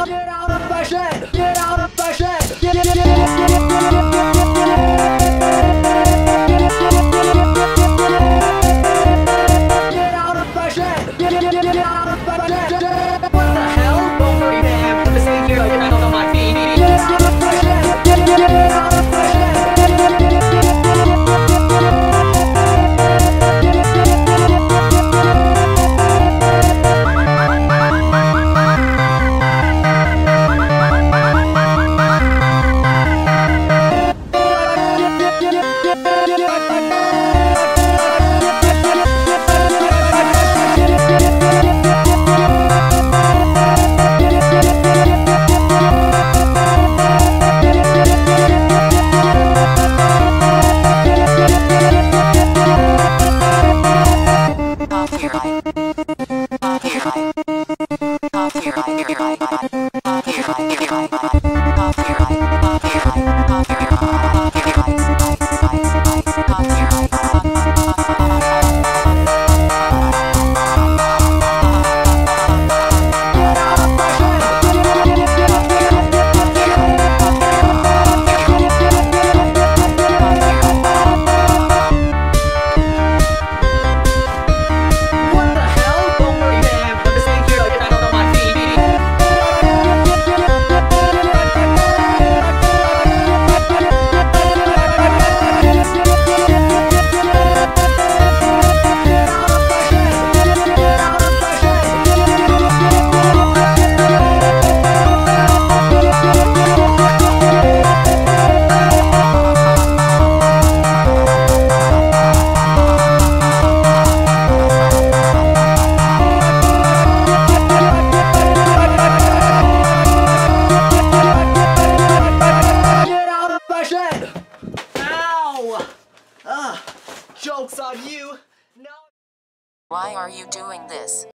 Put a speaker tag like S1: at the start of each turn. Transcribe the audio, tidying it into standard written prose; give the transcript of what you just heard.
S1: Get out of my shed! Get out of my shed! What the hell? Don't worry, man. I'm just sitting here like I don't know my feet. Get out of my shed! Get out of my shed!
S2: Joke's on you! Now.
S3: Why are you doing this?